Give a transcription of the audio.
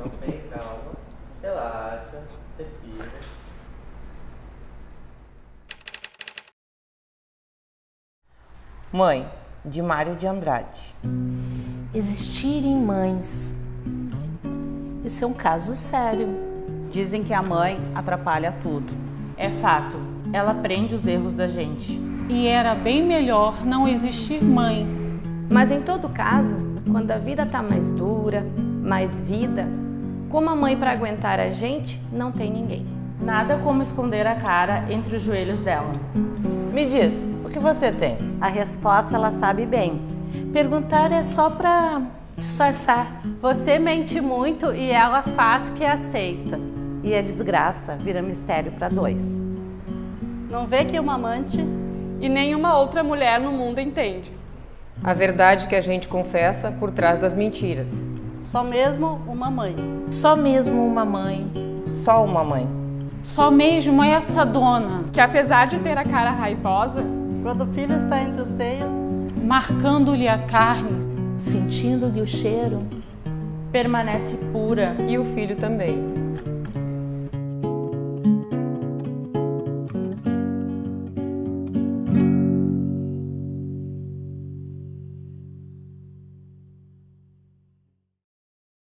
Não tem calma. Relaxa. Respira. Mãe, de Mário de Andrade. Existirem mães. Isso é um caso sério. Dizem que a mãe atrapalha tudo. É fato, ela prende os erros da gente. E era bem melhor não existir mãe. Mas em todo caso, quando a vida tá mais dura, mais vida, como a mãe para aguentar a gente, não tem ninguém. Nada como esconder a cara entre os joelhos dela. Me diz, o que você tem? A resposta ela sabe bem. Perguntar é só para disfarçar. Você mente muito e ela faz que aceita. E a desgraça vira mistério para dois. Não vê que uma amante E nenhuma outra mulher no mundo entende. A verdade que a gente confessa por trás das mentiras. só mesmo uma mãe. Só mesmo uma mãe. Só uma mãe. Só mesmo essa dona, que apesar de ter a cara raivosa, Quando o filho está entre os seios, marcando-lhe a carne, Sentindo-lhe o cheiro. Permanece pura. E o filho também.